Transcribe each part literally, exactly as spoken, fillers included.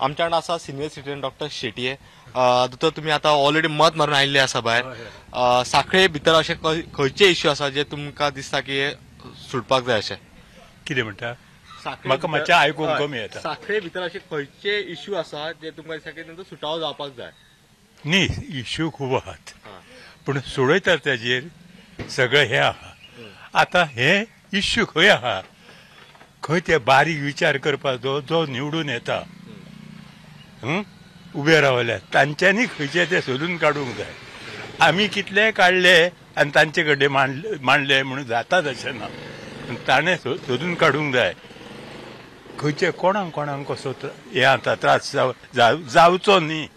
आमच्या वांगडा आसा सिनियर सिटीजन डॉक्टर शेटये. दोतोर तुम्ही आता ऑलरेडी मत मारून आयिल्ले आसा भायर. सांखळे भितर असे खंयचे इश्यू आसा जे तुमकां दिसता की सुटपाक जाय अशें? कितें म्हणटा म्हाका मातशें आयकूंक कमी येता. सांखळे भितर असे खंयचे इश्यू आसा जे तुमकां दिसता की तांचो सुटावो जावपाक जाय? न्ही इश्यू खूब आहात पूण सोडयतात ताजेर सगळें हें आहा. आतां हे इश्यू खंय आहा? खंय ते बारीक विचार करपाचो जो निवडून येता उबे रावल्यात तांच्यांनी खंयचे ते सोदून काडूंक जाय. आमी कितलेय काडले आनी तांचे कडेन मांडले मांडले म्हणून जातात अशें ना. ताणें सोदून काडूंक जाय खंयचे कोणाक कोणाक कसो हे आता त्रास जावचो न्ही.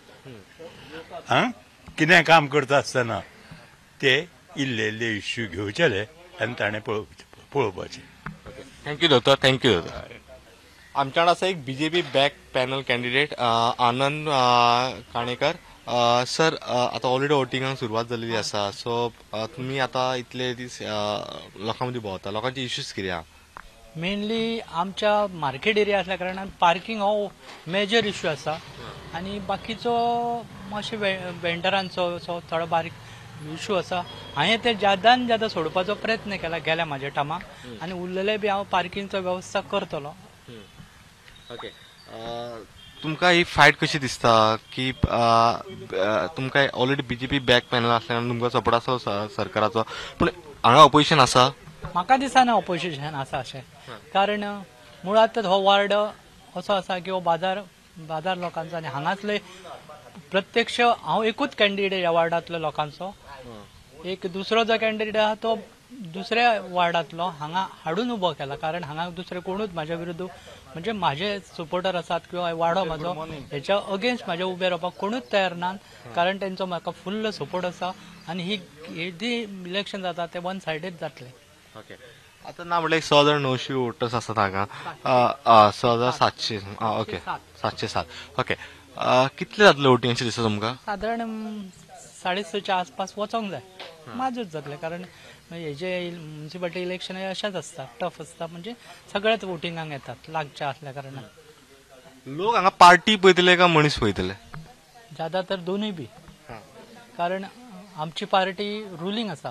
आं कितें काम करता आसतना ते इल्ले इल्ले इश्यू घेवचेले आनी ताणें पळोवपाचें. थँक्यू दोतोर. थँक्यू दोतोर. आमच्या वांगडा आसा एक BJP back panel candidate Anand Kanekar. Sir आता ऑलरेडी वोटिंगाक सुरवात जाल्ली आसा. सो तुमी आता इतले दीस लोकां मदीं भोंवता, लोकांचे इश्यूज कितें आहा? मेनली आमच्या मार्केट एरिया असल्या कारणान पार्किंग हो मेजर इश्यू आसा आणि बाकीचो मातशे वेंडरांचो थोडो बारीक इश्यू आसा. हांवें ते ज्यादान ज्यादा सोडपाचो प्रयत्न केला गेल्या म्हाज्या टायमाक आनी उरलेले बी हांव पार्किंगचो वेवस्था करतलो. ओके. तुमकां ही फायट कशी दिसता की तुमकां ऑलरेडी बीजेपी बॅक पॅनल आसल्यान तुमकां सपोर्ट आसा सरकाराचो, पूण हांगा ऑपोजिशन आसा? म्हाका दिसना ऑपोजिशन आसा अशें, कारण मुळात हो वार्ड असो आसा की हो बाजार बाजार लोकांचो आनी हांगासले प्रत्यक्ष हांव एकूच कॅन्डिडेट ह्या वार्डांतलो लोकांचो. एक दुसरो जो कॅन्डिडेट आहा तो दुसऱ्या वार्डांतलो हांगा हाडून उबो केला, कारण हांगा दुसरे कोणूच म्हाज्या विरुद्ध म्हणजे म्हाजे सपोर्टर आसात किंवा वाडो म्हाजो हेच्या अगेन्स्ट म्हाजे उबे रावपाक कोणूच तयार नात, कारण तेंचो म्हाका फुल्ल सपोर्ट आसा आनी ही जी इलेक्शन जाता ते वन सायडेड जातले. ओके. आता ना म्हटल्यार स हजार णवशे वोटर्स आसात हांगा, स हजार सातशे. ओके, सातशे सात. ओके. कितले जातले वोटिंग अशें दिसता तुमकां? साधारण साडे सच्या आसपास वचोंक जाय, माजूच जातले, कारण हेजे म्युनिसिपालिटी इलेक्शन अशेंच आसता, टफ आसता, म्हणजे सगळेच वोटिंगाक येतात लागचे असल्या कारणान. लोक हांगा पार्टी पळयतले काय मनीस पळयतले? ज्यादा तर दोनूय बी, कारण आमची पार्टी रुलींग आसा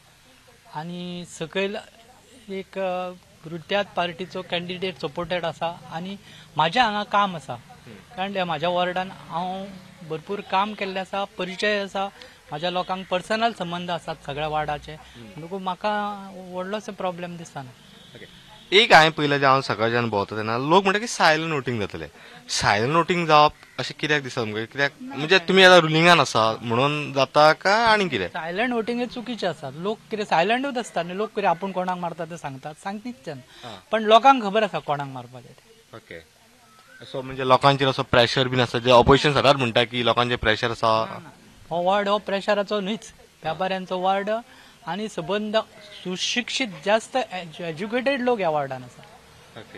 आणि सकयल एक रुट्यात पार्टीचो कॅन्डिडेट सपोर्टेड आसा आनी म्हाज्या हांगा काम आसा, कारण म्हाज्या वॉर्डान हांव भरपूर काम केल्लें आसा, परिचय आसा, म्हाज्या लोकांक पर्सनल संबंध आसात सगळ्या वार्डाचे, म्हणून म्हाका व्हडलोसो प्रॉब्लेम दिसना. एक हांवें पयलें जे हांव सकाळच्यान भोंवता तेन्ना लोक म्हणटा की सायलंट वोटिंग जातलें. सायलंट वोटिंग जावप अशें कित्याक दिसता तुमकां? कित्याक म्हणजे तुमी आतां रुलिंगान आसा म्हणून जाता काय आनी कितें? सायलंट वोटिंग हे चुकीचें आसा. लोक कितें सायलंटूच आसता न्ही, लोक कितें आपूण कोणाक मारता ते सांगतात, सांगनीच पण लोकांक खबर आसा कोणाक मारपाचें ते. ओके. सो म्हणजे लोकांचेर असो प्रेशर बीन आसा, जे ऑपोजिशन सरकार म्हणटा की लोकांचेर प्रेशर आसा? हो वार्ड हो प्रेशराचो न्हीच, व्यापाऱ्यांचो वार्ड आणि संबंध सुशिक्षित जास्त एज्युकेटेड लोक ह्या वार्डान आसा. ओके.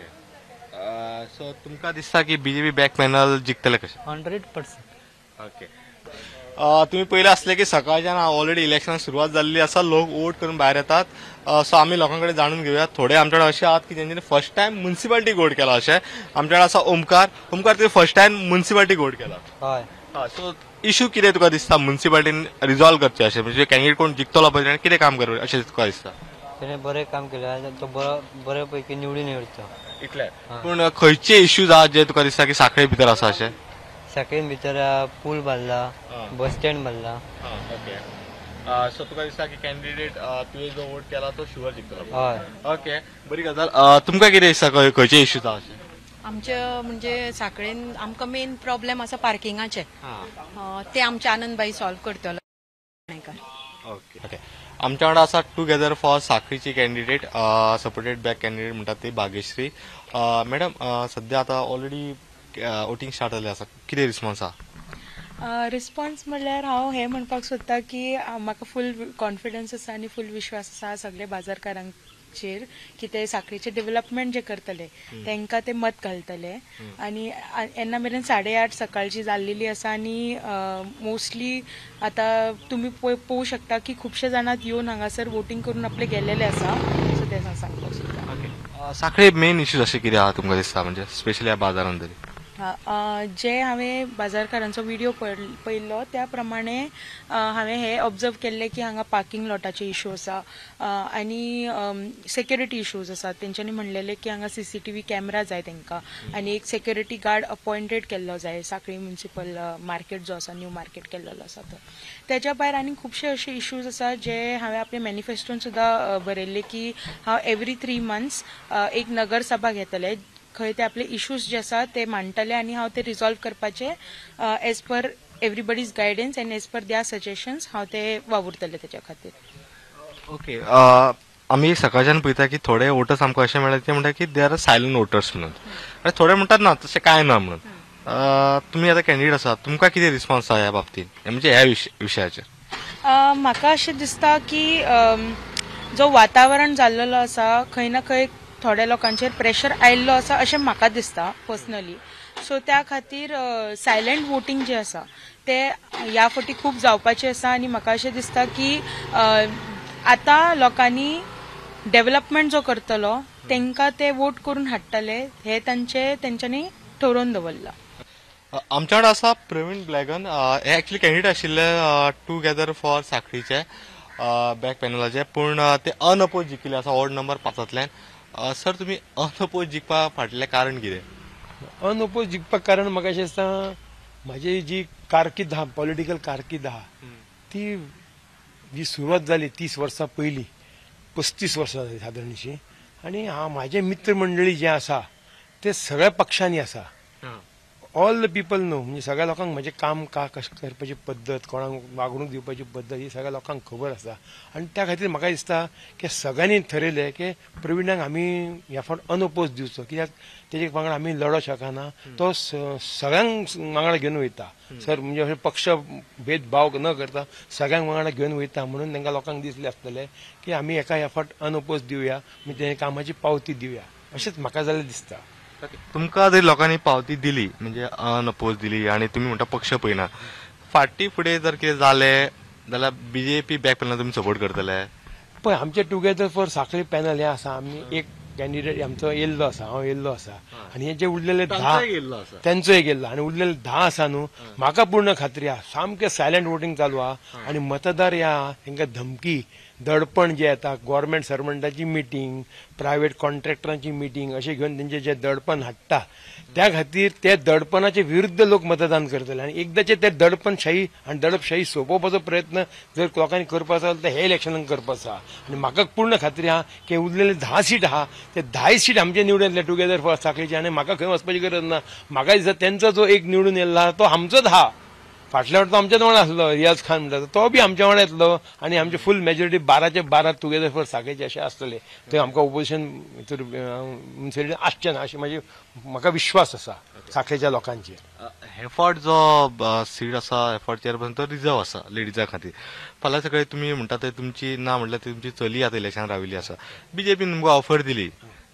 सो तुमकां दिसता की बीजेपी बॅक पॅनल जिखतले कशें? Hundred percent. ओके. तुम्ही पहिले असले की सकाळच्यान ऑलरेडी इलेक्शनाक सुरवात जाल्ली आसा, लोक वोट करून भायर येतात. सो आमी लोकांकडे जाणून घेऊया. थोडे आमच्याकडे असे आहात की ज्यांनी फर्स्ट टाइम म्युनिसिपालिटी वोट केला. अशें आमच्याकडे आसा ओमकार. ओमकार तुवें फर्स्ट टाइम म्युनिसिपालिटी वोट केला? हय. सो इश्यू कितें तुका दिसता म्युनिसिपालिटीन रिजॉल्व करचे अशें, म्हणजे कॅन्डिडेट कोण जिखतलो पळय कितें काम करता अशें तुका दिसता? तेणें बरें काम केलें आनी तो बरो बरे पैकी निवडून येवचो. इतलें. पूण खंयचे इश्यूज आहा जे तुका दिसता की सांखळे भितर आसा अशें? सांखळेन भितर पूल बांदला, बस स्टँड बांदला. ओके. सो तुका दिसता की कॅन्डिडेट तुवें जो वोट केला तो शुअर जिखतलो? हय. ओके. बरी गजाल. तुमकां कितें दिसता खंयचे इश्यूज आहा अशें? आमचे म्हणजे सांखळेन आमकां मेन प्रॉब्लेम आसा पार्किंगाचे, ते आमचे आनंदबाई सॉल्व करतलो. ओके. ओके. आमच्या वांगडा आसा टुगेदर फॉर सांखळीची कॅन्डिडेट, सपोर्टेड बॅक कॅन्डिडेट म्हणटात ती भाग्यश्री. मॅडम, सध्या आता ऑलरेडी वोटिंग स्टार्ट जाल्लें आसा, कितें रिस्पॉन्स आहा? रिस्पॉन्स म्हणल्यार हांव हें म्हणपाक सोदतां की म्हाका फूल कॉन्फिडन्स आसा आनी फूल विश्वास आसा सगळे बाजारकारांचेर की ते सांखळीचे डेव्हलपमेंट जे करतले तांकां ते मत घालतले. आनी येन्ना मेरेन साडे आठ सकाळची जाल्लेली आसा आनी मोस्टली आतां तुमी पळोवंक शकता की खुबशे जाणां येवन हांगासर वोटिंग करून आपले गेलेले आसा. सो ते सांगपाक सोदता. सांखळे मेन इश्यूज अशें कितें आहा तुमकां दिसता, म्हणजे स्पेशली ह्या बाजारांत तरी? हा, अ, जे हांवें बाजारकारांचो व्हिडिओ पळयल्लो त्या प्रमाणे अ, हांवें हे ऑब्जर्व केल्ले की हांगा पार्किंग लॉटाचे इशू आसा अ, आनी सेक्युरिटी इश्यूज आसात. तेंच्यांनी म्हणलेले की हांगा सीसीटीव्ही कॅमेरा जाय तेंकां आनी एक सेक्युरिटी गार्ड अपॉइंटेड केल्लो जाय सांखळी म्युनिसिपल मार्केट जो आसा न्यू मार्केट केल्लो आसा तो. त्याच्या भायर आनी खुबशे अशे इश्यूज आसा जे हांवें आपल्या मॅनिफेस्टोन सुद्दां बरयल्ले की हांव एवरी थ्री मंथ्स एक नगरसभा घेतले खंय ते आपले इश्यूज जे आसा ते मांडटले आनी हांव ते रिजॉल्व करपाचे as per everybody's guidance and as per their suggestions हांव ते वावुरतले तेच्या खातीर. ओके आमी सकाळच्यान पळयता की थोडे वोटर्स आमकां अशें मेळटा ते म्हणटा की दे आर सायलंट वोटर्स म्हणून आनी थोडे म्हणटात ना तशें कांय ना म्हणून. तुमी आतां कॅन्डिडेट आसात तुमकां कितें रिस्पॉन्स आसा ह्या बाबतींत म्हणजे ह्या विशयाचेर? म्हाका अशें दिसता की जो वातावरण जाल्लो आसा खंय ना खंय थोड्या लोकांचेर प्रेशर आयिल्लो आसा अशें म्हाका दिसता पर्सनली. सो त्या खातीर सायलंट वोटींग जे आसा ते ह्या फावटी खूब जावपाचें आसा आनी म्हाका अशें दिसता की आतां लोकांनी डेव्हलपमेंट जो करतलो तेंकां ते वोट करून हाडटले हे तांचे तेंच्यांनी ठरोवन दवरला. आमच्या वांगडा आसा प्रवीण ब्लॅगन हे एक्चुअली कॅन्डिडेट आशिल्ले टुगेदर फॉर सांखळीचे बॅक पॅनलाचे पूण ते अनअपोज जिखिल्ले आसा वॉर्ड नंबर पांचांतल्यान. सर तुमी अनअपोज जिखपा फाटलें कारण कितें? अनअपोज जिखपाक कारण म्हाका अशें दिसता म्हाजी जी कारकीर्द आहा पॉलिटिकल कारकीर्द आहा ती जी सुरवात जाली तीस वर्सां पयलीं पस्तीस वर्सां जाली सादारणशी आनी हांव म्हाजे मित्र मंडळी जे आसा ते सगळ्या पक्षांनी आसा. ऑल द पीपल नो म्हणजे सगळ्या लोकांक म्हजें काम का कशें करपाची पद्दत कोणाक वागणूक दिवपाची पद्दत ही सगळ्या लोकांक खबर आसा आनी त्या खातीर म्हाका दिसता की सगळ्यांनी ठरयलें की प्रवीणाक आमी ह्या फावट अनअपोज दिवचो कित्याक तेजे वांगडा आमी लडो शकना. तो सगळ्यांक वांगडा घेवन वयता सर म्हणजे अशें पक्ष भेदभाव न करता सगळ्यांक वांगडा घेवन वयता म्हणून तांकां लोकांक दिसलें आसतलें की आमी एका ह्या फावट अनअपोज दिवया म्हणजे तें कामाची पावती दिवया अशेंच म्हाका जाल्यार दिसता. तुमकां जर लोकांनी पावती दिली म्हणजे अनअपोज दिली आनी तुमी म्हणटा पक्ष पळयना फाटीं फुडें जर कितें जालें जाल्यार बीजेपी बॅक पॅनल तुमी सपोर्ट करतले? पळय आमचे टुगेदर फॉर सांखळी पॅनल हे आसा आमी एक कॅन्डिडेट आमचो येयल्लो आसा हांव येयल्लो आसा आनी हे जे उरलेले धा तेंचोय गेल्लो आनी उरलेले धा आसा न्हू म्हाका पूर्ण खात्री आहा सामकें सायलंट वोटींग चालू आहा आनी मतदार हे आहा तांकां धमकी दडपण जे येता गव्हर्मेंट सर्वंटाची मिटींग प्रायव्हेट कॉन्ट्रॅक्टरांची मिटींग अशें घेवन तेंचे जे दडपण हाडटा त्या खातीर ते दडपणाचे विरुद्ध लोक मतदान करतले आनी एकदांचे ते दडपणशाही आनी दडपशाही सोंपोवपाचो प्रयत्न जर लोकांनी करपाचो जाल्यार हे इलेक्शनाक करपाचो आहा आनी म्हाका पूर्ण खात्री आहा की उरलेले धा सीट आहा ते धाय सीट आमचे निवडून येतले टुगेदर फॉर सांखळीचे आनी म्हाका खंय वचपाची गरज ना. म्हाका दिसता तेंचो जो एक निवडून येयल्लो तो आमचोच आहा. फाटल्या वर्सा आमच्याच वांगडा आसलो रियाज खान म्हणटा तो बी आमच्या वांगडा येतलो आनी आमचे फूल मेजॉरिटी बाराचे बारा टुगेदर फॉर सांखळीचे अशें आसतले. थंय आमकां ओपोजिशन भितर म्युनिसिपालिटी आसचें ना अशें म्हाजी म्हाका विश्वास आसा सांखळेच्या लोकांचेर. हे फावट जो सीट आसा हे फावट चेअरपर्सन तो रिझर्व आसा लेडीजा खातीर. फाल्यां सकाळी तुमी म्हणटा ते तुमची ना म्हणल्यार तुमची चली आतां इलेक्शन राविल्ली आसा बीजेपीन तुमकां ऑफर दिली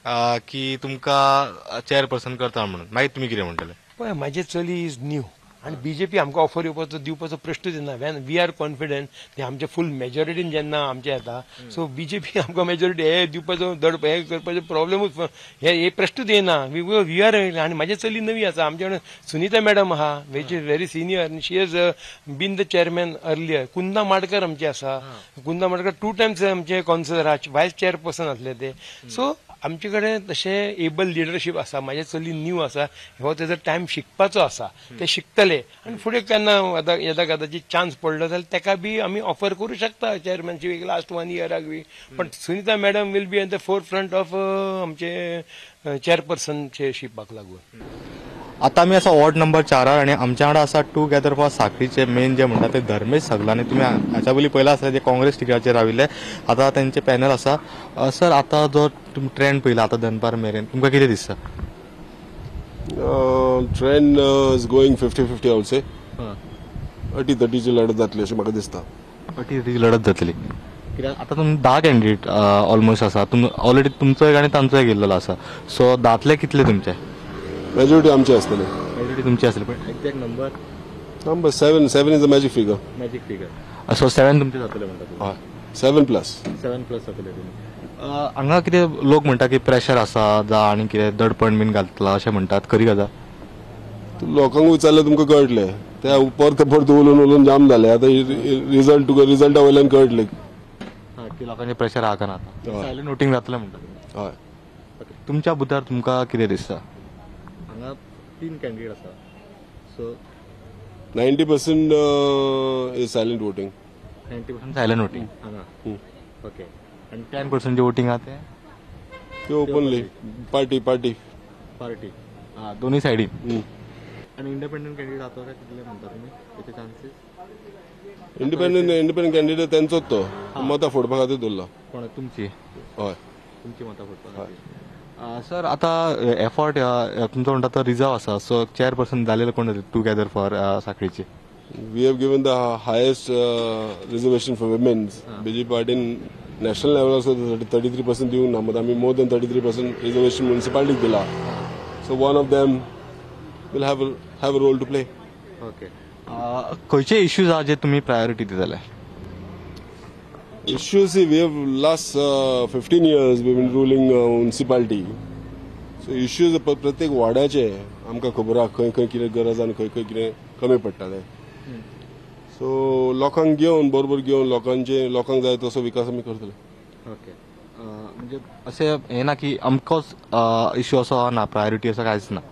की तुमकां चेअरपर्सन करता म्हणून मागीर तुमी कितें म्हणटले? पळय म्हाजी चली इज न्यू आनी बीजेपी आमकां ऑफर येवपाचो दिवपाचो प्रश्नूच येना वेन वी आर कॉन्फिडंट ते आमचे फूल मेजॉरिटीन जेन्ना आमचे येता सो बीजेपी आमकां मेजॉरिटी हे दिवपाचो दड हे करपाचो प्रॉब्लेमूच हे हे प्रश्नूच येना वी वी आर आनी म्हाजी चली नवी आसा आमचे कडेन सुनीता मॅडम आहा वेच इज व्हेरी सिनियर आनी she is been the chairman earlier. Kunda Madkar आमचे आसा कुंदा माडकर टू टायम्स आमचे कावन्सिलर व्हायस चेअरपर्सन आसले ते. सो आमचे कडेन तशें एबल लिडरशीप आसा. म्हाजे चली न्यू आसा हो तेजो टायम शिकपाचो आसा ते शिकतले आनी फुडें केन्ना येदा कदाची चान्स पडलो जाल्यार ताका बी आमी ऑफर करूं शकता चेअरमॅनशीप लास्ट वन इयराक बी. पण Sunita madam will be at the forefront of आमचे चेअरपर्सनचे शिपाक लागून. आता आमी आसा वॉर्ड नंबर चारार आनी आमच्या वांगडा आसा टुगेदर फॉर सांखळीचे मेन जे म्हणटा ते धर्मेश सगलानी. तुमी हाच्या पयलीं पयला आसले जे काँग्रेस टिकेटाचेर राविल्ले आतां तेंचे पॅनल आसा. सर आतां जो तुमी ट्रेंड पयला आतां दनपार मेरेन तुमकां कितें दिसता? Trend is going fifty fifty I would say अटी तटीची लढत जातली अशें म्हाका दिसता. अटी तटीची लढत जातली कित्याक आतां तुमी धा कॅन्डिडेट ऑलमोस्ट आसा तुमी ऑलरेडी तुमचो एक आनी तांचोय गेल्लो आसा सो दातले कितले तुमचे? मेजॉरिटी आमचे आसतले. मेजॉरिटी तुमची आसतली पण exact number number seven seven is the magic figure. Magic figure so seven तुमचे जातले म्हणटा हय सेवन प्लस सेवन प्लस जातले तुमी. हांगा कितें लोक म्हणटा की प्रेशर आसा जा आनी कितें दडपण बीन घालतला अशें म्हणटात खरी गजाल? लोकांक विचारल्यार तुमकां कळटलें ते परते परते उलोवन उलोवन जाम जाले आतां रिजल्ट तुका रिजल्टा वयल्यान कळटलें हा, की लोकांचे प्रेशर आहा ना आता हय. सायलेंट वोटिंग जातलें म्हणटा हय ओके. तुमच्या बुथार तुमकां कितें दिसता हांगा तीन कॅन्डिडेट आसा so ninety percent is silent voting ninety percent silent voting हांगा ओके आनी टेन पर्सेंट जे वोटिंग आहा ते ते ओपनली पार्टी पार्टी पार्टी हा दोन्ही सायडीन आणि इंडिपेंडंट कॅन्डिडेट आता काय कितले म्हणता तुम्ही त्याचे चान्सेस इंडिपेंडंट इंडिपेंडंट कॅन्डिडेट त्यांचोच तो मतां फोडपा खातीर दवरला कोण तुमची हय तुमची मतां फोडपाक सर आता एफर्ट तुमचो म्हणटा तो रिझर्व आसा सो चार पर्सेंट जालेले कोण टुगेदर फॉर साखळीचे we have given the highest reservation for womens BJP पार्टीन नॅशनल लेवल सुद्धा थर्टी थ्री पर्सेंट दिवंक ना मात आमी more than thirty three percent reservation म्युनिसिपालिटीक दिला so one of them will have have a role to play okay खंयचे issues आहा जे तुम्ही प्रायोरिटी दितले issues see we have last uh, fifteen years we've been ruling uh, municipality so issues प- प्रत्येक वाड्याचे आमकां खबर आहा खंय खंय कितें गरज आनी खंय खंय कितें कमी पडटालें सो लोकांक घेवन बरोबर घेवन लोकांचे लोकांक जाय तसो विकास आमी करतले ओके म्हणजे असे हे ना की अमकोच इश्यू असो ना प्रायोरिटी असं कांयच ना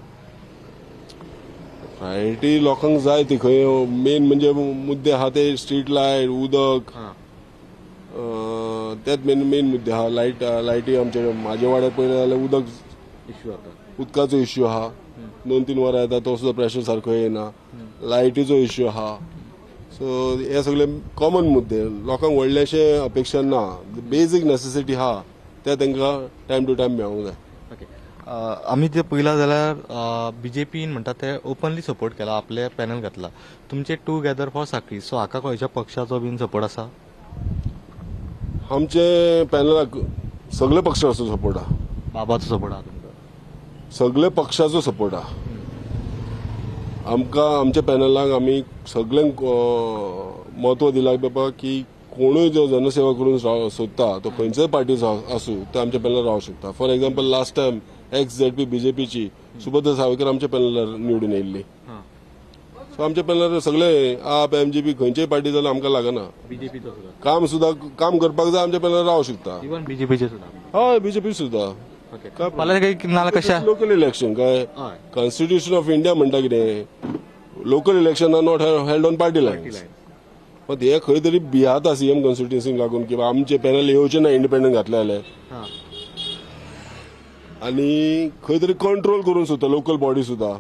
प्रायोरिटी लोकांक जाय ती खंय मेन म्हणजे मुद्दे आहा ते स्ट्रीट लायट उदक अं, तेच मेन मेन मुद्दे आहा लायट लायटी आमचे म्हाजे वाड्यार पळयलें जाल्यार उदक इश्यू आता उदकाचो इश्यू आहा दोन तीन वरां येता तो सुद्दां प्रेशर सारको येना लायटीचो इश्यू आहा सो हे सगळे कॉमन मुद्दे लोकांक व्हडलेशे अपेक्षा ना बेजीक नेसेसिटी आहा ते तांकां टायम टू टायम मेळोंक जाय ओके आम्ही जे पयला जाल्यार बीजेपीन म्हणटा ते ओपनली सपोर्ट केला आपले पॅनल घातला तुमचे टुगेदर फॉर साखळी सो हाका खंयच्या पक्षाचो बीन सपोर्ट आसा आमचे पॅनलाक सगळे पक्षाचो सपोर्ट आहा बाबाचो सपोर्ट आहा तुमकां सगळे पक्षाचो सपोर्ट आहा आमकां आमच्या पॅनलाक आमी सगळ्यांक अं, महत्व दिला बाबा की कोणूय जो जनसेवा करून राव- सोदता तो खंयच्याय पार्टीचो आसूं तो आमच्या पॅनलार रावंक शकता for example last time ex Z P बीजेपीची सुभद्रा सावयकर आमच्या पॅनलार निवडून येयल्ली सो आमच्या पॅनलार सगळे आप एमजीपी खंयच्याय पार्टी जाल्यार आमकां लागना बीजेपीचो सुद्धा काम सुद्धा काम करपाक जाय आमच्या पॅनलार रावंक शकता इवन बीजेपीचे सुद्धा हय बीजेपी सुद्धा ओके काय मला काही नाल्यार कशा लोकल इलेक्शन काय कॉन्स्टिट्यूशन ऑफ इंडिया म्हणटा कितें local election are not held on party lines पण हे खंय तरी भियाता सीएम कॉन्स्टिट्युन्सीक लागून की आमचे पॅनल येवचे ना इंडिपेंडंट घातले जाल्यार आनी खंय तरी कंट्रोल करून सुद्धा लोकल बॉडी सुद्धा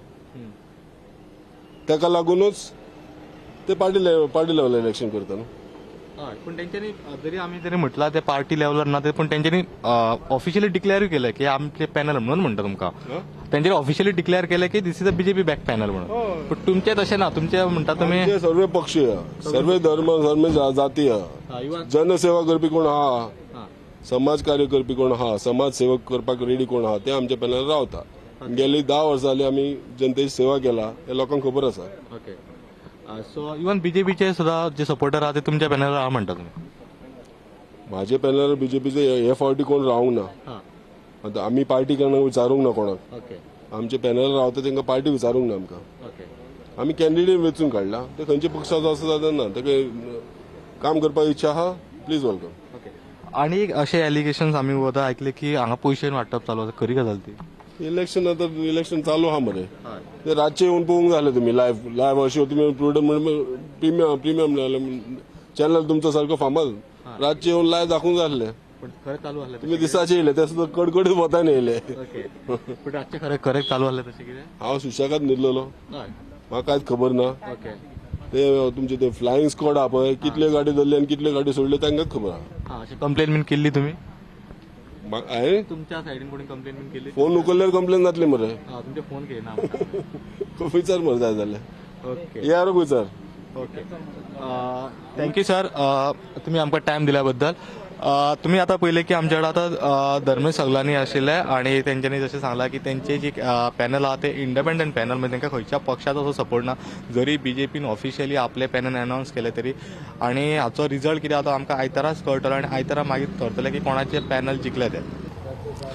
ताका लागूनच ते party level party level election करता न्हू हय पण तेंच्यांनी जरी आम्ही जरी म्हटलं ते पार्टी लेवलर ना ते पण तेंच्यांनी ऑफिशियली डिक्लेअर केलं की आमचे पॅनल म्हणून म्हणटा तुमकां तेंच्यांनी ऑफिशियली डिक्लेअर केलं की this is a BJP back panel म्हणून पण तुमचे तशें ना तुमचे म्हणटा तुम्ही आमचे सर्व पक्षीय सर्व धर्म सर्व जा- जातीय जनसेवा करपी कोण आहा समाज कार्य करपी कोण आहा समाज सेवक करपाक रेडी कोण आहा ते आमच्या पॅनलार रावता गेली दहा वर्सां जाली आमी जनतेची सेवा केला हे लोकांक खबर आसा ओके सो इवन बीजेपीचे सुद्धा जे सपोर्टर आहा ते तुमच्या पॅनलर आहा म्हणटा तुम्ही माझे पॅनलार बीजेपीचे हे फावटी कोण रावंक ना आतां आमी पार्टी केन्ना विचारूंक ना कोणाक ओके आमचे पॅनल रावता तांकां पार्टी विचारूंक ना आमकां ओके आमी कॅन्डिडेट वेचून काडला ते खंयच्या पक्षाचो आसा जाल्यार ना ताका काम करपाक इच्छा आहा प्लीज वेलकम ओके आणि एक असे एलिगेशन आम्ही वता ऐकले की हांगा पयशे वाटप चालू आसा खरी गजाल ती इलेक्शन आता इलेक्शन चालू आहा मरे ते रातचे येवन पळोवंक जाय तुमी लायव्ह लायव्ह अशें तुमी प्रुडंट प्रिमियम प्रिमियम चॅनल तुमचो सारको फामाद रातचे येवन लायव्ह दाखोवंक जाय आसलें पण खरें चालू आसलें तुमी दिसाचे येयले ते सुद्दां कडकडीत वतान येयले ओके पण रातचे खरें खरें चालू आसलें तशें कितें हांव सुशेगाद न्हिदलेलो हय म्हाका कांयच खबर ना ओके ते तुमचे ते फ्लायंग स्क्वॉड आहा पळय कितले गाडी धरले आनी कितले गाडी सोडले तांकांच खबर आहा हां अशी कंप्लेन बीन केल्ली तुमी म्हा- हांवें तुमच्या सायडीन कोणी कंप्लेन बीन केली फोन उखल्ल्यार कंप्लेन जातली मरे हां तुमचे फोन केना विचार मरे जाय जाल्यार ओके यार विचार ओके थँक्यू सर तुम्ही आमकां टायम दिल्या बद्दल अ, तुम्ही आता पहिले की आमच्याकडे आता धर्मेश सगलानी आशिल्ले आणि तेंच्यांनी जशें सांगलां की तेंचे जी पॅनल आहा ते इंडिपेंडंट पॅनल म्हणजे तांकां खंयच्या पक्षाचो असो सपोर्ट ना जरी बीजेपीन ऑफिशियली आपले पॅनल अनावन्स केले तरी आणि हाचो रिजल्ट कितें आतां आमकां आयताराच कळटलो आनी आयतारा मागीर ठरतलें की कोणाचे पॅनल जिखले ते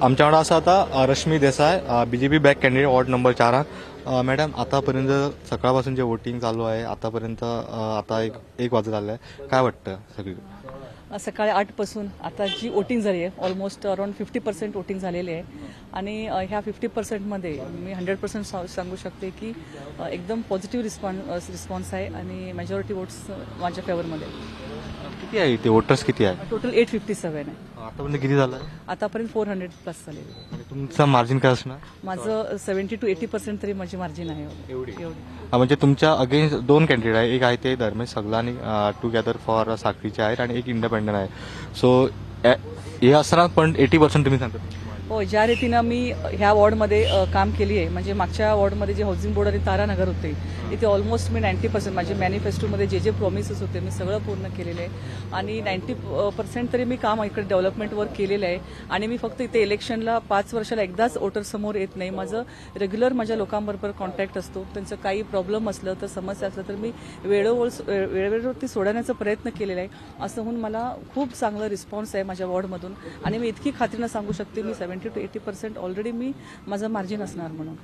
आमच्या वांगडा आसा आता Rashmi Desai, BJP back candidate ward number चारान. मॅडम, आतापर्यंत सकाळपासून जे वोटिंग चालू आहे आतापर्यंत अ, आता एक एक वाजत आलं आहे, काय वाटतं सगळी? सकाळी आठपासून आता जी वोटिंग झाली आहे almost around fifty percent voting झालेली आहे आणि अ, ह्या फिफ्टी पर्सेंटमध्ये मी हंड्रेड पर्सेंट सांगू शकते की अ, एकदम पॉझिटिव्ह रिस्पॉन्स रिस्पॉन्स आहे आणि मेजॉरिटी वोट्स माझ्या फेवरमध्ये. किती आहे ते वोटर्स किती आहे? टोटल एट फिफ्टी सेवन आहे. आतापर्यंत किती झालं? आतापर्यंत फोर हंड्रेड प्लस झालेले. आणि तुमचं मार्जिन काय असणार? माझं सेव्हन्टी टू एटी पर्सेंट तरी माझी मार्जिन आहे एवढी. हा, म्हणजे तुमच्या अगेन्स्ट दोन कॅन्डिडेट आहे, एक आहे ते धर्मेश सगलानी टुगेदर फॉर साखरीचे आहेत आणि एक इंडिपेंडंट आहे. सो हे असताना पण एटी पर्सेंट तुम्ही सांगता? हो, ज्या रीतीनं मी ह्या वॉर्डमध्ये अ, काम केली आहे म्हणजे मागच्या वॉर्डमध्ये जे हाऊसिंग बोर्ड आणि तारानगर होते इथे ऑलमोस्ट मी नाईन्टी पर्सेंट माझे मॅनिफेस्टोमध्ये जे जे प्रॉमिसेस होते मी सगळं पूर्ण केलेलं आहे आणि नाईन्टी पर्सेंट तरी मी काम इकडे डेव्हलपमेंटवर केलेलं आहे आणि मी फक्त इथे इलेक्शनला पाच वर्षाला एकदाच वोटरसमोर येत नाही. माझं रेग्युलर माझ्या लोकांबरोबर कॉन्टॅक्ट असतो. त्यांचं काही प्रॉब्लेम असलं तर समस्या असलं तर मी वेळोवेळ वेळेवरती सोडवण्याचा प्रयत्न केलेला आहे. असं होऊन मला खूप चांगला रिस्पॉन्स आहे माझ्या वॉर्डमधून आणि मी इतकी खात्रीनं सांगू शकते मी seventy two eighty percent already मी माझं मार्जिन असणार म्हणून.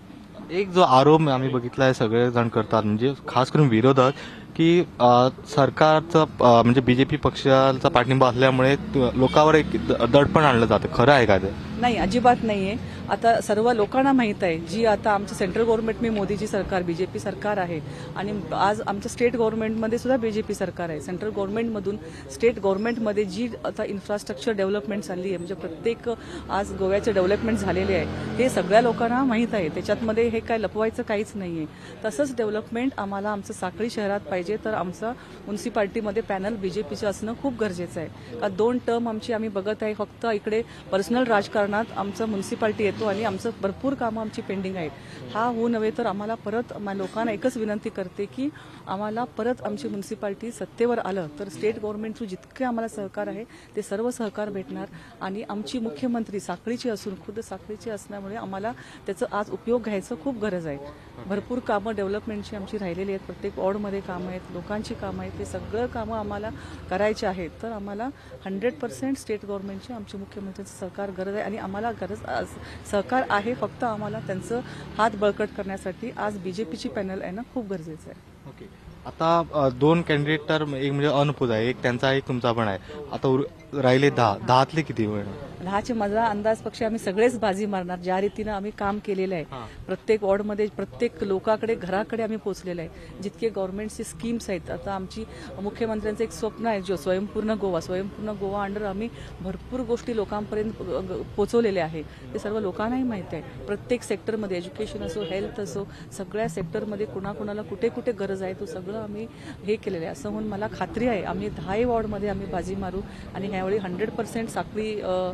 एक जो आरोप आम्ही बघितला आहे सगळे जण करतात म्हणजे खास करून विरोधक की अ, सरकारचं अ, म्हणजे बीजेपी पक्षाचा पाठिंबा असल्यामुळे त- लोकांवर एक द- दडपण आणलं जातं, खरं आहे का ते? नाही, अजिबात नाहीये. आता सर्व लोकांना माहीत आहे जी आता आमचं सेंट्रल गव्हर्नमेंट मी मोदीजी सरकार बीजेपी सरकार आहे आणि आज आमच्या स्टेट गव्हर्नमेंटमध्ये सुद्धा बीजेपी सरकार आहे. सेंट्रल गव्हर्नमेंटमधून स्टेट गव्हर्नमेंटमध्ये जी आता इन्फ्रास्ट्रक्चर डेव्हलपमेंट चालली आहे म्हणजे प्रत्येक आज गोव्याचे डेव्हलपमेंट झालेले आहे हे सगळ्या लोकांना माहीत आहे. त्याच्यातमध्ये हे काय लपवायचं काहीच नाहीये. तसंच डेव्हलपमेंट आम्हाला आमचं साखळी शहरात पाहिजे तर आमचं म्युन्सिपाल्टीमध्ये पॅनल बीजेपीचं असणं खूप गरजेचं आहे. का दोन टर्म आमची आम्ही बघत आहे फक्त इकडे पर्सनल राजकारणात आमचं म्युन्सिपाल्टी येतो आणि आमचं भरपूर कामं आमची पेंडिंग आहेत. हा होऊ नव्हे तर आम्हाला परत लोकांना एकच विनंती करते की आम्हाला परत आमची म्युन्सिपाल्टी सत्तेवर आलं तर स्टेट गव्हर्नमेंटचं जितके आम्हाला सहकार आहे ते सर्व सहकार भेटणार आणि आमची मुख्यमंत्री साखळीची असून खुद साखळीची असल्यामुळे आम्हाला त्याचं आज उपयोग घ्यायचं खूप गरज आहे. भरपूर कामं डेव्हलपमेंटची आमची राहिलेली आहेत. प्रत्येक वॉर्डमध्ये कामं आहेत, लोकांची कामं आहेत. ते सगळं कामं आम्हाला करायची आहेत तर आम्हाला हंड्रेड पर्सेंट स्टेट गव्हर्नमेंटची आमची मुख्यमंत्र्यांचं सहकार गरज आहे आणि आम्हाला गरज सहकार आहे. फक्त आम्हाला त्यांचं हात बळकट करण्यासाठी आज बीजेपीची पॅनल आहे ना खूप गरजेचं आहे. ओके, आता अ, दोन कॅन्डिडेट तर एक म्हणजे अनुपूज आहे, एक त्यांचा एक तुमचा पण आहे. आता उर- राहिले दहा दहातले किती वेळ? दहाचे माझा अंदाज पक्ष आम्ही सगळेच बाजी मारणार. ज्या रीतीनं आम्ही काम केलेलं आहे प्रत्येक वॉर्डमध्ये प्रत्येक लोकांकडे घराकडे आम्ही पोहोचलेलं आहे. जितके गव्हर्नमेंटचे स्कीम्स आहेत आता आमची मुख्यमंत्र्यांचं एक स्वप्न आहे जो स्वयंपूर्ण गोवा स्वयंपूर्ण गोवा अंडर आम्ही भरपूर गोष्टी लोकांपर्यंत पोहोचवलेल्या आहे. ते सर्व लोकांनाही माहिती आहे. प्रत्येक सेक्टरमध्ये एज्युकेशन असो हेल्थ असो सगळ्या सेक्टरमध्ये कुणाकुणाला कुठे कुठे गरज आहे तो सगळं आम्ही हे केलेलं आहे. असं म्हणून मला खात्री आहे आम्ही दहाही वॉर्डमध्ये आम्ही बाजी मारू आणि ह्यावेळी हंड्रेड पर्सेंट साखळी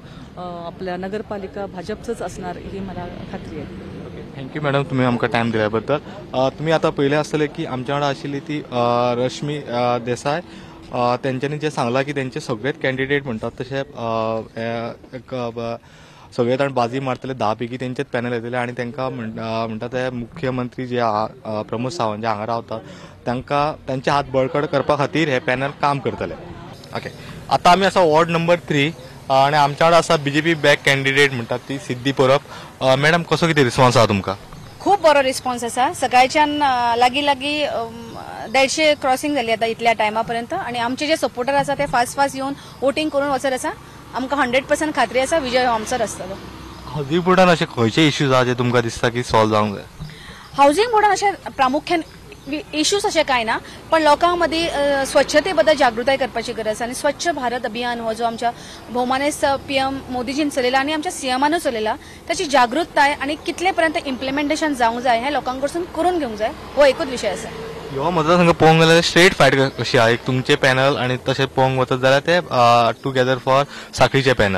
आपल्या नगरपालिका भाजपचंच असणार ही मला खात्री आहे. थँक्यू मॅडम, तुम्ही आमकां टायम दिल्याबद्दल. अ, तुम्ही आता पहिले आसतले की आमच्या वांगडा आशिल्ली ती अ, रश्मी अ, देसाय. अ, तेंच्यांनी जे सांगला की त्यांचे सगळेच कॅन्डिडेट म्हणतात तसे अ, हे, एक, ब- सगळे जाण बाजी मारतले दहा पैकी तेंचेच पॅनल येतले आणि तांकां म्हण- अ, म्हणटा ते मुख्यमंत्री जे आ- अ, प्रमोद सावंत जे हांगा रावतात तांकां तांचे हात बळकट करपा खातीर हे पॅनल काम करतले. ओके, आता आमी आसा वॉर्ड नंबर थ्री आणि आमच्या वांगडा आसा बीजेपी बॅक कॅन्डिडेट म्हणटात ती सिद्धी परब. अ, मॅडम, कसो कितें रिस्पॉन्स आहा तुमकां? खूप बरो रिस्पॉन्स आसा. सकाळच्यान अ, लागीं लागीं अम, देडशे क्रॉसिंग जाली आता इतल्या टायमापर्यंत आणि आमचे जे सपोर्टर आसा ते फास्ट फास्ट येवन वोटिंग करून वचत आसा. आमकां हंड्रेड पर्सेंट खात्री आसा विजय हो आमचोच आसतलो. हावसिंग बोर्डान असे खंयचे इश्यूज आहा जे तुमकां दिसता की सॉल्व जावंक जाय? हाऊसिंग बोर्डान अशें प्रामुख्यान इश्यूज अशें कांय ना पण लोकां मदीं अ, स्वच्छते बद्दल जागृताय करपाची गरज आनी स्वच्छ भारत अभियान हो जो आमच्या भोवमानेस्त पीएम मोदीजीन चलयला आनी आमच्या सीएमानूय चलयला त्याची जागृतताय आनी कितले पर्यंत इम्प्लिमेंटेशन जावंक जाय हें लोकां कडसून करून घेवंक जाय हो एकूच विशय आसा. ह्यो मतदारसंघ पळोवंक गेल्यार स्ट्रेट फायट कशी आहा. एक तुमचे पॅनल आणि तशें पळोवंक वचत जाल्यार ते टुगेदर फॉर साखळीचे पॅनल.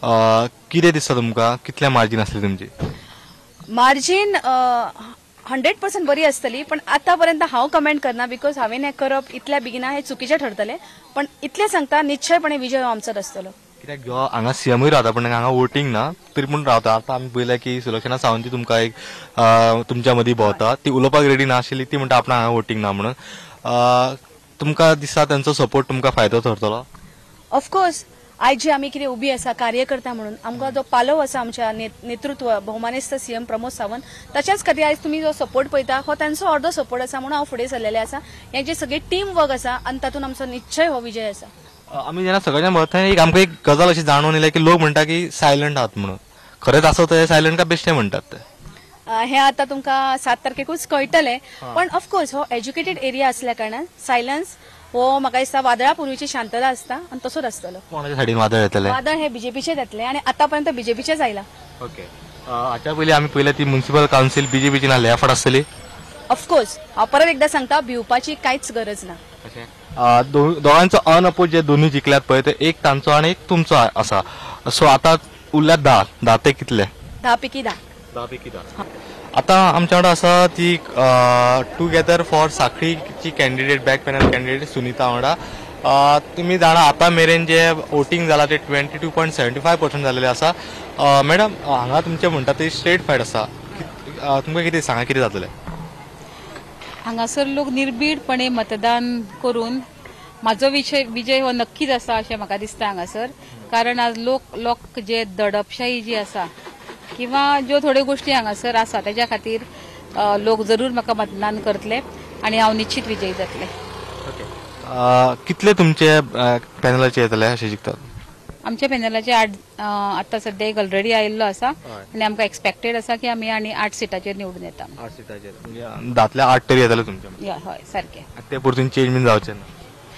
कितें दिसता तुमकां कितले मार्जीन आसली तुमची? मार्जीन हंड्रेड पर्सेंट बरी आसतली पण आतापर्यंत हांव कमेंट करना बिकॉज हांवें हें करप इतल्या बेगिना हें चुकीचें ठरतलें. पण इतलें सांगता निश्चयपणे विजय हो आमचोच आसतलो. कित्याक ह्यो हांगा सीएमूय रावता पण हांगा वोटींग ना तरी पूण रावता. आतां आमी पळयल्या की सुलक्षणा सावंती तुमकां एक अ, तुमच्या मदीं भोंवता ती उलोवपाक रेडी नाशिल्ली ती म्हणटा आपणा हांगा वोटींग ना म्हणून. अ, तुमकां दिसता तांचो सपोर्ट तुमकां फायदो ठरतलो? ऑफकोर्स आयज जे आमी कितें उबी आसा कार्यकर्ता म्हणून आमकां जो पालव आसा आमच्या नेतृत्व भौमानेस्त सीएम प्रमोद सावंत ताच्याच खातीर आयज तुमी जो सपोर्ट पळयता हो तांचो अर्दो सपोर्ट आसा म्हणून हांव फुडें सरलेलें आसा. हें जे सगळें टीम वर्क आसा आनी तातूंत आमचो निश्चय हो विजय आसा. आमी जेन्ना सगळ्यांच्या मतान एक आमकां एक गजाल अशी जाणून येयल्या की लोक म्हणटा की सायलंट आहात म्हणून. खरेंच आसत ते सायलंट काय बेश्टे म्हणटात ते? हे आता तुमकां सात तारखेकूच कळटलें. पण ऑफकोर्स हो एज्युकेटेड एरिया असल्या कारणान सायलन्स हो म्हाका दिसता वादळा पूर्वीची शांतता आसता आनी तसोच आसतलो. कोणाच्या सायडीन वादळ येतले? वादळ हे बीजेपीचेच येतले आनी आतापर्यंत बीजेपीचेच आयला. ओके. हाच्या पयलीं आमी पळयलें ती म्युनिसिपल कावन्सील बीजेपीची ना लेफ्ट आसतली. ऑफकोर्स हांव परत एकदा सांगता भिवपाची कांयच गरज ना. दोघांचो अनअपोज जे दोन्ही जिंकल्यात पळय ते एक तांचो आनी एक तुमचो आसा. सो आता उरल्यात धा धा ते कितले? धा पैकी धा. धा पैकी धा. आता आमच्या वांगडा आसा ती टुगेदर फॉर साखळीची candidate back panel candidate Sunita वांगडा. तुम्ही जाणा आता मेरेन जे वोटिंग जाला ते twenty two point seventy five percent जालेले आसा. मॅडम हांगा तुमचे म्हणटा ते स्ट्रेट फायट आसा. तुमकां कितें सांगा कितें जातलें? हांगासर लोक निर्भीडपणे मतदान करून म्हाजो विजय विजय हो नक्कीच आसा अशें म्हाका दिसता हांगासर. कारण आज लोक लोक जे दडपशाही जी आसा किंवा ज्यो थोड्यो गोष्टी हांगासर आसा तेज्या खातीर लोक जरूर म्हाका मतदान करतले आनी हांव निश्चित विजयी जातले. कितले तुमचे पॅनलाचे येतले अशें जिंकतात? आमच्या पॅनलाचे आठ आता सध्या एक ऑलरेडी आयिल्लो आसा आनी आमकां एक्सपेक्टेड आसा की आमी आनी आठ सिटाचेर निवडून येता. आठ सिटाचेर म्हणजे दातल्या आठ तरी येतले तुमचे? हय सारकें. ते परतून चेंज बीन जावचें ना?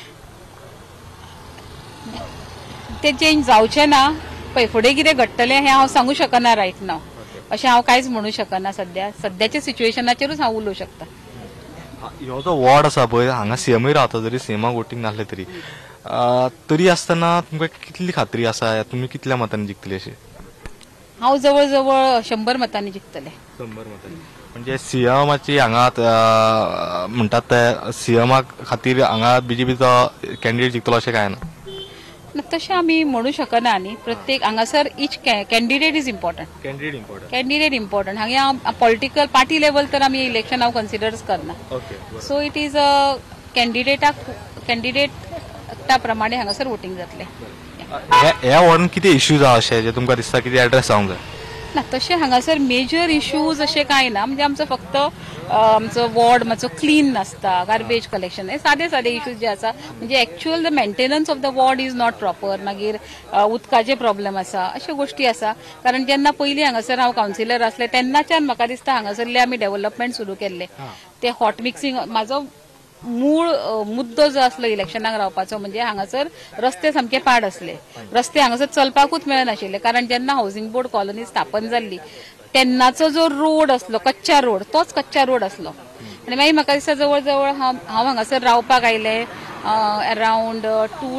ते चेंज जावचें ना. पळय फुडें कितें घडटलें हें हांव सांगूं शकना रायट नाव. अशें हांव कांयच म्हणूं शकना सध्या. सद्याच्या सिच्युएशनाचेरूच हांव उलोवंक शकता. ह्यो जो वॉर्ड आसा पळय हांगा सीएमय रावता जरी सीएमाक वोटींग नासलें तरी तरी आसतना तुमकां कितली खात्री आसा तुमी कितल्या मतांनी जिंकतली अशी? हांव जवळ जवळ शंबर मतांनी जिंकतलें. शंबर मतांनी म्हणजे सीएमाची हांगा म्हणटात ते सीएमा खातीर हांगा बीजेपीचो कॅन्डिडेट जिंकतलो अशें कांय ना? तशें आमी म्हणूं शकना न्ही. प्रत्येक हांगासर each candidate is important. Candidate important candidate important. हांगा हांव पॉलिटिकल पार्टी लेवल तर आमी इलेक्शन हांव कन्सिडरच करना. सो इट इज अ कॅन्डिडेटाक कॅन्डिडेटा प्रमाणे हांगासर वोटींग जातलें. ह्या वॉर्डान कितें इश्यूज आहा अशें जे तुमकां दिसता कितें एड्रेस जावंक जाय? ना तशें हांगासर मेजर इश्यूज अशें कांय ना. म्हणजे आमचो फक्त आमचो वॉर्ड मातसो क्लीन नासता, गार्बेज कलेक्शन हे सादे सादे इश्यूज जे आसा. म्हणजे actual the maintenance of the ward is not proper. मागीर उदकाचे प्रॉब्लेम आसा अश्यो गोष्टी आसा. कारण जेन्ना पयलीं हांगासर हांव कावन्सिलर आसलें तेन्नाच्यान म्हाका दिसता हांगासरले आमी डेव्हलपमेंट सुरू केल्ले. ते हॉट मिक्सिंग म्हाजो मूळ मुद्दो जो आसलो इलेक्शनाक रावपाचो म्हणजे हांगासर रस्ते सामके पाड आसले. रस्ते हांगासर चलपाकूच मेळनाशिल्ले. कारण जेन्ना हावसिंग बोर्ड कॉलनी स्थापन जाल्ली तेन्नाचो जो रोड आसलो कच्चा रोड तोच कच्चा रोड आसलो. आनी मागीर म्हाका दिसता जवळ जवळ हांव हांव हांगासर रावपाक आयलें अरावंड टू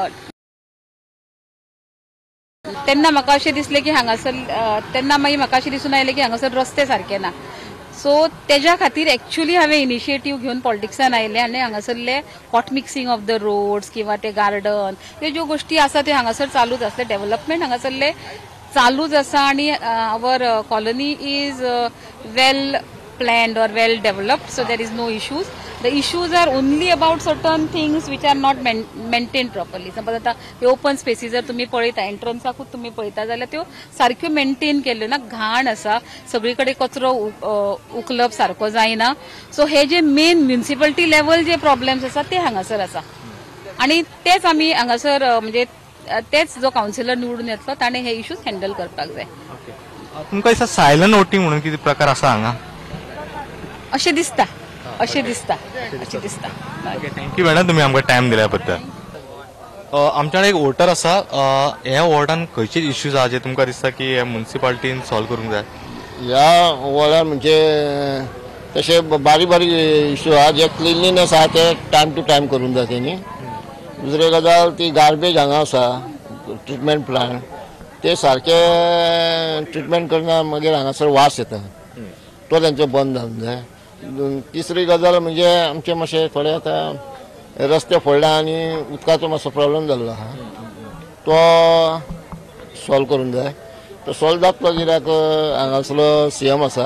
तेन्ना म्हाका अशें दिसलें की हांगासर तेन्ना मागीर म्हाका अशें दिसून आयलें की हांगासर रस्ते सारके ना. सो तेज्या खातीर एक्च्युअली हांवें इनिशिएटीव घेवन पॉलिटिक्सान आयलें आनी हांगासरले hot mixing of the roads किंवा ते गार्डन ह्यो ज्यो गोष्टी आसा त्यो हांगासर चालूच आसले. डेव्हलपमेंट हांगासरले चालूच आसा आनी our colony is well planned or well developed, so there is no issues. The issues are only about certain things which are not maintained properly. Suppose आता हे ओपन स्पेसीस जर तुम्ही पळयता एंट्रन्साकूच तुम्ही पळयता जाल्यार त्यो सारक्यो मेंटेन केल्यो ना. घाण आसा, सगळीकडे कचरो उखलप सारको जायना. सो हे जे मेन म्युनिसिपालिटी लेवल जे प्रॉब्लेम्स आसा ते हांगासर आसा आणि तेच आमी हांगासर म्हणजे तेच जो काउन्सिलर निवडून येतलो ताणे हे इश्यूज हँडल करपाक जाय. तुमकां दिसता सायलंट वोटिंग म्हणून कितें प्रकार आसा हांगा? अशें दिसता अशें दिसता अशें दिसता. थँक्यू मॅडम तुम्ही आमकां टायम दिल्या बद्दल. आमच्या एक वोटर आसा ह्या वॉर्डान खंयचे इश्यूज आहा जे तुमकां दिसता की ह्या म्युनिसिपालिटीन सॉल्व करूंक जाय? ह्या वॉर्डान म्हणजे तशे बारीक बारीक इश्यू आहा जे क्लिनलीनेस आहा ते टायम टू टायम करूंक जाय तेणी. दुसरी गजाल ती गार्बेज हांगा आसा ट्रिटमेंट प्लांट ते सारके ट्रिटमेंट करना मागीर हांगासर वास येता तो तेंचो बंद जावंक जाय. तिसरी गजाल म्हणजे आमचे मातशे थोडे आतां रस्ते फोडला आनी उदकाचो मातसो प्रॉब्लेम जाल्लो आहा तो सॉल्व करूंक जाय. तो सॉल्व जातलो कित्याक हांगासलो सीएम आसा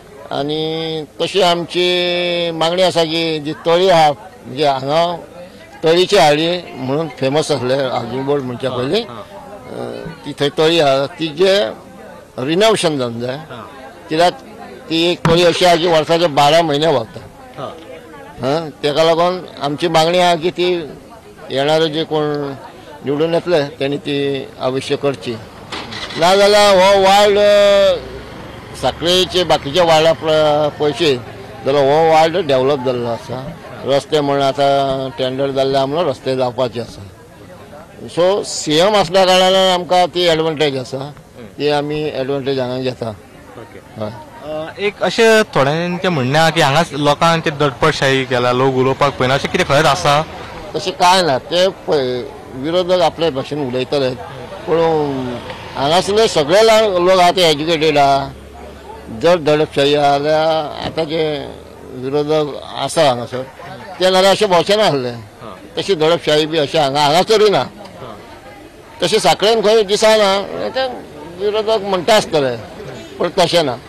आनी तशी आमची मागणी आसा की जी तळी आहा म्हणजे हांगा तळीची हाडी म्हणून फेमस असले हावजींग बोर्ड म्हणच्या पयलीं ती थंय तळी आहा तिजे रिनोवेशन जावंक जाय कित्याक ती एक तळी अशी आहा की वर्साचे बारा म्हयने वागता हां ताका लागून आमची मागणी आहा की ती येणारे जे कोण निवडून येतले त्यांनी ती अवश्य करची ना जाल्यार हो वार्ड साखळेचे बाकीचे वार्डा पळयचे जाल्यार हो वार्ड डेव्हलप जाल्लो आसा रस्ते म्हण आतां टेंडर जाल्ले म्हणून रस्ते जावपाचे आसा सो सीएम असल्या कारणान आमकां ती एडवांटेज आसा ती आमी एडवांटेज हांगा घेता हय एक अशें थोड्यांचें म्हणणें आहा की हांगाच लोकांचे दडपडशाही केला लोक उलोवपाक पळयना अशें कितें खरेंच आसा तशें कांय ना ते विरोधक आपले भाशेन उलयतले पूण हांगासले सगळे लोक आहा ते एज्युकेटेड आहा जर दडपशाही आहा जाल्यार आतां जे विरोधक आसा हांगासर ते नाल्यार अशें भोवशें नासलें तशी दडपशाही बी अशें हांगा हांगासरूय ना तशें साखळेन खंय दिसना ते विरोधक म्हणटा आसतले पूण तशें ना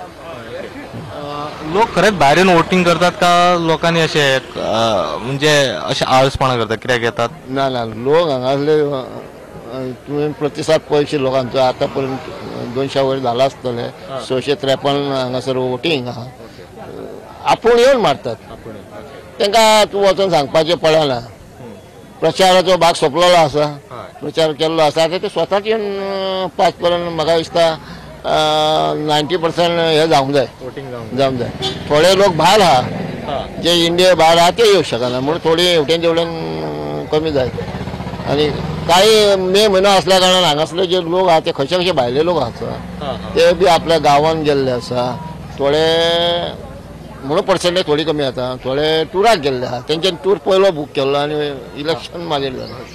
लोक खरेंच भायर येवन वोटींग करतात का लोकांनी अशें म्हणजे अशें आळसपणां करतात कित्याक येतात ना ना लोक हांगासले तुवें प्रतिसाद पळयशी लोकांचो आतां पर्यंत दोनशे वयर जाला आसतले सयशे त्रेपन्न हांगासर वोटींग आहा आपूण येवन मारतात तांकां तूं वचून सांगपाचें पडना प्रचाराचो भाग सोंपलेलो आसा प्रचार केल्लो आसा आतां ते स्वताच येवन पांच पर्यंत म्हाका दिसता नायन्टी पर्संट हे जावंक जाय जावंक जाय थोडे लोक भायर आहा जे इंडिये भायर आहा ते येवंक शकना म्हणून थोडी हेवटेन तेवटेन कमी जाय आनी काही मे म्हयनो असल्या कारणान हांगासले जे लोक आहा ते खंयचे खंयचे भायले लोक आसा ते बी आपल्या गांवांत गेल्ले आसा थोडे म्हणून पर्संटेज थोडी कमी जाता थोडे टुराक गेल्ले आहा तेंच्यानी टूर पयलो बूक केल्लो आनी इलेक्शन मागीर जालें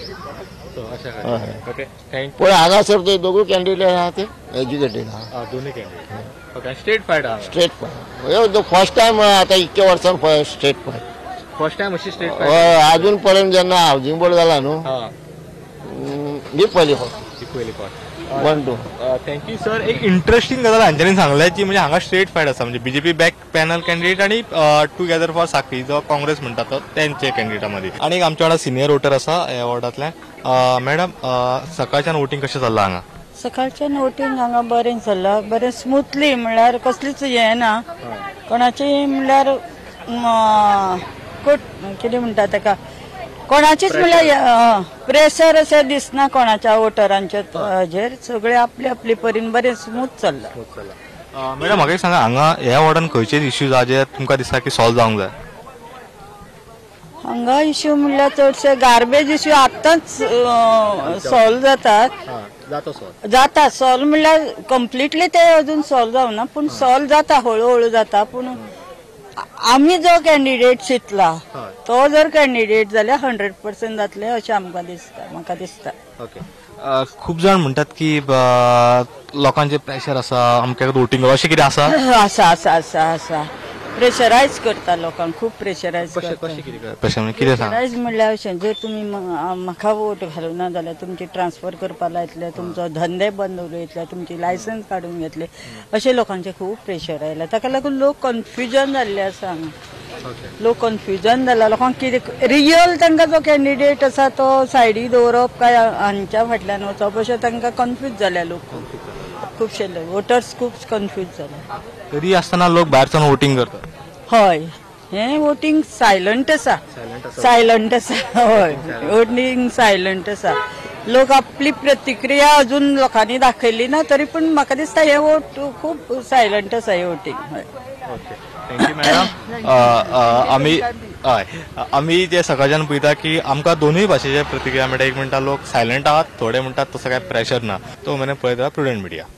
पूण हांगासर ते दोगूय कॅन्डिडेट आहा ते एज्युकेटेड आहा दोनूय कॅन्डिडेट स्ट्रेट फायट आहा स्ट्रेट फायट फर्स्ट टायम आतां इतके वर्सान स्ट्रेट फायट फर्स्ट टायम अशी स्ट्रेट हय अजून पर्यंत जेन्ना हावजींग बोर्ड जाला न्हू ही पयली फावट पयली फावट वन टू थँक्यू सर एक इंटरेस्टिंग गजाल हांच्यानी सांगल्या की म्हणजे हांगा स्ट्रेट फायट आसा म्हणजे बीजेपी बॅक पॅनल कॅन्डिडेट आणि टुगेदर फॉर साखळी जो काँग्रेस म्हणटा तो त्यांचे कॅन्डिडेटा मदीं आणि आमच्या वांगडा सिनियर वोटर आसा ह्या वॉर्डांतल्यान मॅडम सकाळच्यान वोटींग कशें चल्लां हांगा सकाळच्यान वोटींग हांगा बरें चल्लां बरें स्मुथली म्हणल्यार कसलीच हें ना कोणाचें म्हणल्यार कितें म्हणटा ताका कोणाचीच म्हणल्यार प्रेशर अशें दिसना कोणाच्या वोटरांचे हाजेर सगळे आपली आपली परीन बरें स्मूथ चल्लां मॅडम म्हाका एक सांगा हांगा ह्या वॉर्डान खंयचेच इश्यूज आहा जे तुमकां दिसता की सॉल्व जावंक जाय हांगा इश्यू म्हणल्यार चडशे गार्बेज इश्यू आतांच सॉल्व जातात जाता सॉल्व म्हणल्यार कंप्लिटली ते अजून सॉल्व जावना पूण सॉल्व जाता हळू हळू जाता पूण आमी जो कॅन्डिडेट चिंतला तो जर कॅन्डिडेट जाल्यार हंड्रेड पर्सेंट जातले अशें आमकां दिसता म्हाका दिसता ओके खूब जाण म्हणटात की लोकांचे प्रेशर आसा अमक्याक वोटींग अशें कितें आसा आसा आसा आसा आसा प्रेशरायज करता लोकांक खूब प्रेशरायज प्रेशरायज म्हणल्यार अशें जर तुमी म्हाका वोट घालूना जाल्यार तुमची ट्रान्सफर करपा लायतले तुमचो धंदे बंद उडयतले तुमची लायसन्स काडून घेतले अशे लोकांचे खूब प्रेशर आयला ताका लागून लोक कन्फ्युजन जाल्ले आसा हांगा लोक कन्फ्युजन जाला लोकांक कितें रियल तांकां जो कॅन्डिडेट आसा तो सायडीक दवरप काय हांच्या फाटल्यान वचप अशें तांकां कन्फ्यूज जाले लोक खुबशे वोटर्स खूब कन्फ्यूज जाले तरी आसतना लोक भायरच्यान वोटींग करतात हय हे वोटींग सायलंट आसा सायलंट आसा हय वोटींग सायलंट आसा लोक आपली प्रतिक्रिया अजून लोकांनी दाखयली ना तरी पूण म्हाका दिसता हे वोट खूब सायलंट आसा हे वोटींग हय थँक्यू मॅडम आमी हय आमी जे सकाळच्यान पळयता की आमकां दोनूय भाशेचे प्रतिक्रिया मेळटा एक म्हणटा लोक सायलंट आहात थोडे म्हणटात तसो काय प्रेशर ना तो म्हणे पळयता प्रुडंट मिडिया